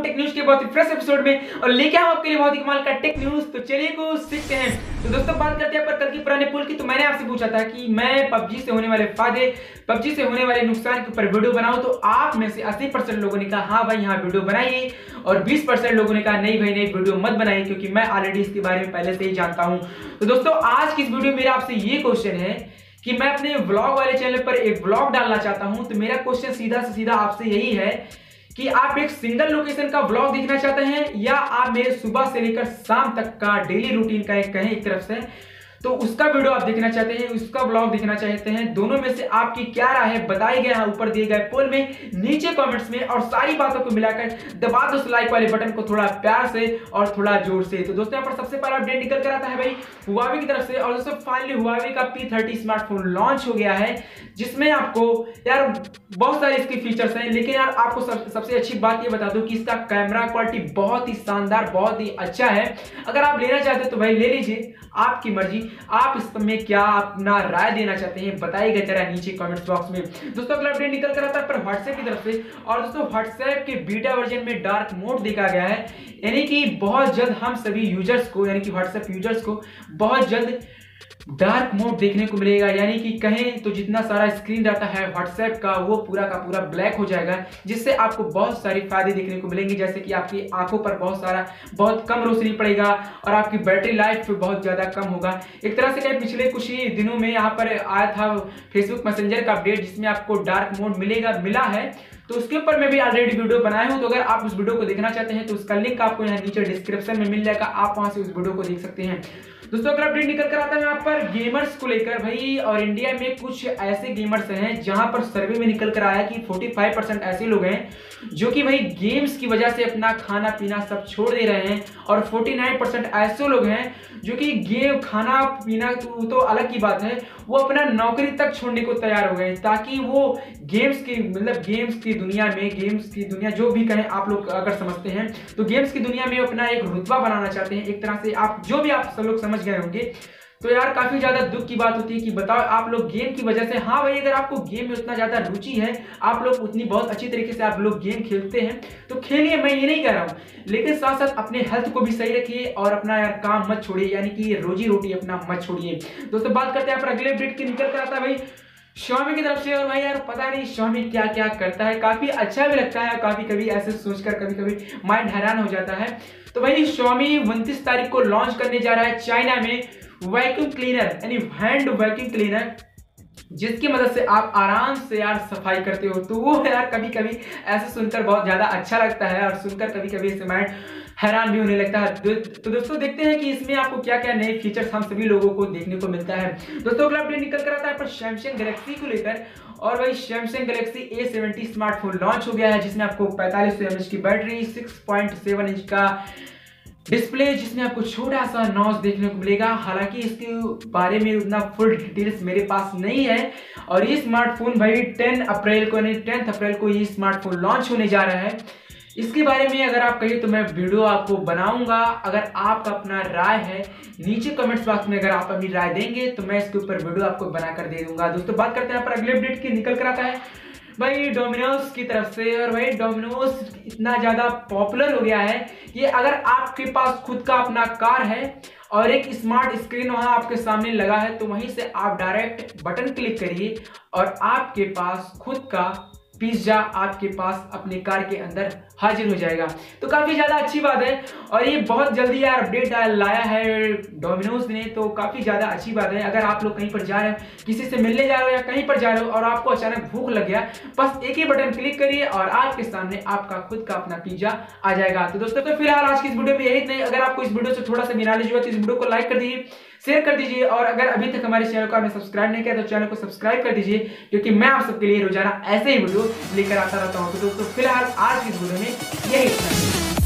Tech news के बहुत ही fresh episode में और लेके आऊं आपके लिए बहुत ही कमाल का टेक न्यूज। तो चलिए को सीखते हैं। तो दोस्तों बात करते हैं पर कल की पुराने पुल की। तो मैंने आपसे पूछा था कि मैं पबजी से होने वाले फायदे, पबजी से होने वाले नुकसान के ऊपर वीडियो बनाऊं। तो आप में से 80% लोगों ने कहा हाँ भाई यहाँ वीडियो बनाइए और 20% लोगों ने कहा नहीं भाई नहीं वीडियो मत बनाइए, क्योंकि मैं ऑलरेडी इसके बारे में पहले से ही जानता हूं। तो दोस्तों आज की इस वीडियो में मेरा आपसे ये क्वेश्चन है कि मैं अपने व्लॉग वाले चैनल पर एक व्लॉग डालना चाहता हूं। तो मेरा क्वेश्चन सीधा से सीधा आपसे यही है कि आप एक सिंगल लोकेशन का व्लॉग देखना चाहते हैं या आप मेरे सुबह से लेकर शाम तक का डेली रूटीन का एक कहें एक तरफ से तो उसका वीडियो आप देखना चाहते हैं, उसका व्लॉग देखना चाहते हैं। दोनों में से आपकी क्या राय है बताई गए हैं ऊपर दिए गए पोल में, नीचे कमेंट्स में, और सारी बातों को मिलाकर दबा दो उस लाइक वाले बटन को थोड़ा प्यार से और थोड़ा जोर से। तो दोस्तों यहाँ पर सबसे पहला अपडेट निकल कर आता है भाई हुआवी की तरफ से। और दोस्तों फाइनली हुआवी का P30 स्मार्टफोन लॉन्च हो गया है, जिसमें आपको यार बहुत सारे इसके फीचर्स हैं, लेकिन यार आपको सबसे अच्छी बात ये बता दूं कि इसका कैमरा क्वालिटी बहुत ही शानदार, बहुत ही अच्छा है। अगर आप लेना चाहते हैं तो भाई ले लीजिए, आपकी मर्जी। आप इसमें क्या अपना राय देना चाहते हैं बताइएगा जरा नीचे कमेंट्स बॉक्स में। दोस्तों अगला अपडेट निकल कर आता है पर व्हाट्सएप की तरफ से। और दोस्तों व्हाट्सएप के बीटा वर्जन में डार्क मोड देखा गया है, यानी कि बहुत जल्द हम सभी यूजर्स को, यानी कि व्हाट्सएप यूजर्स को बहुत जल्द डार्क मोड देखने को मिलेगा। यानी कि कहें तो जितना सारा स्क्रीन डाटा है व्हाट्सएप का वो पूरा का पूरा ब्लैक हो जाएगा, जिससे आपको बहुत सारे फायदे देखने को मिलेंगे, जैसे कि आपकी आंखों पर बहुत कम रोशनी पड़ेगा और आपकी बैटरी लाइफ बहुत ज्यादा कम होगा। एक तरह से कहें पिछले कुछ ही दिनों में यहाँ पर आया था फेसबुक मैसेंजर का अपडेट, जिसमें आपको डार्क मोड मिला है। तो उसके ऊपर मैं भी ऑलरेडी वीडियो बनाया हूं, तो अगर आप उस वीडियो को देखना चाहते हैं तो उसका लिंक आपको यहाँ नीचे डिस्क्रिप्शन में मिल जाएगा, आप वहां से उस वीडियो को देख सकते हैं। दोस्तों अगला अपडेट निकल कर आता है यहाँ पर गेमर्स को लेकर भाई। और इंडिया में कुछ ऐसे गेमर्स हैं जहां पर सर्वे में निकल कर आया कि 45% ऐसे लोग हैं जो कि भाई गेम्स की वजह से अपना खाना पीना सब छोड़ दे रहे हैं, और 49% ऐसे लोग हैं जो कि गेम खाना पीना तो अलग की बात है, वो अपना नौकरी तक छोड़ने को तैयार हो गए ताकि वो गेम्स की दुनिया जो भी कहें आप लोग अगर समझते हैं तो गेम्स की दुनिया में अपना एक रुतबा बनाना चाहते हैं। एक तरह से आप जो भी आप सब लोग समझ गए होंगे। तो यार काफी ज्यादा दुख की बात होती है कि बताओ आप लोग गेम की वजह से, हाँ भाई अगर आपको गेम में उतना ज्यादा रुचि है, आप लोग उतनी बहुत अच्छी तरीके से आप लोग गेम खेलते हैं तो खेलिए, मैं ये नहीं कह रहा हूँ, लेकिन साथ साथ अपने हेल्थ को भी सही रखिए और अपना यार काम मत छोड़िए, यानी कि रोजी रोटी अपना मत छोड़िए। दोस्तों बात करते हैं यहाँ पर अगले अपडेट की निकल कर आता है भाई Xiaomi की तरफ से। और भाई यार पता नहीं Xiaomi क्या क्या करता है, काफी अच्छा भी लगता है, काफी कभी ऐसे सोचकर कभी कभी माइंड हैरान हो जाता है। तो भाई Xiaomi 29 तारीख को लॉन्च करने जा रहा है चाइना में वैक्यूम क्लीनर, यानी हैंड वैक्यूम क्लीनर, जिसकी मदद से आप आराम से यार सफाई करते हो। तो वो यार कभी कभी ऐसे सुनकर बहुत ज्यादा अच्छा लगता है और सुनकर कभी कभी इसे माइंड हैरान भी होने लगता है। तो दोस्तों देखते हैं कि इसमें आपको क्या क्या नए फीचर्स हम सभी लोगों को देखने को मिलता है। दोस्तों अगला अपडेट निकल कर आता है पर सैमसंग गैलेक्सी को लेकर। और भाई Samsung Galaxy A70 smartphone launch हो गया है, जिसमें आपको 4500 mAh की बैटरी, 6.7 इंच का डिस्प्ले, जिसमें आपको छोटा सा नॉच देखने को मिलेगा। हालांकि इसके बारे में उतना फुल डिटेल्स मेरे पास नहीं है। और ये स्मार्टफोन भाई 10 अप्रैल को ये स्मार्टफोन लॉन्च होने जा रहा है। इसके बारे में अगर आप कहिए तो मैं वीडियो आपको बनाऊंगा। अगर आपका अपना राय है नीचे कमेंट्स बॉक्स में अगर आप अपनी राय देंगे तो मैं इसके ऊपर वीडियो आपको बनाकर दे दूंगा। दोस्तों बात करते हैं यहाँ पर अगले अपडेट की निकल कर आता है भाई डोमिनोज की तरफ से। और भाई डोमिनोज इतना ज्यादा पॉपुलर हो गया है कि अगर आपके पास खुद का अपना कार है और एक स्मार्ट स्क्रीन वहां आपके सामने लगा है तो वहीं से आप डायरेक्ट बटन क्लिक करिए और आपके पास खुद का पिज्जा आपके पास अपने कार के अंदर हाजिर हो जाएगा। तो काफी ज्यादा अच्छी बात है और ये बहुत जल्दी यार अपडेट लाया है डोमिनोज ने, तो काफी ज्यादा अच्छी बात है। अगर आप लोग कहीं पर जा रहे हो, किसी से मिलने जा रहे हो या कहीं पर जा रहे हो और आपको अचानक भूख लग गया, बस एक ही बटन क्लिक करिए और आपके सामने आपका खुद का अपना पिज्जा आ जाएगा। तो दोस्तों तो फिलहाल आज की इस वीडियो में यही नहीं। अगर आपको इस वीडियो से थोड़ा सा भी नॉलेज हुआ तो इस वीडियो को लाइक कर दीजिए, शेयर कर दीजिए, और अगर अभी तक हमारे चैनल को आपने सब्सक्राइब नहीं किया तो चैनल को सब्सक्राइब कर दीजिए, क्योंकि मैं आप सबके लिए रोजाना ऐसे ही वीडियो लेकर आता रहता हूं। तो दोस्तों फिलहाल आज की इस वीडियो में यही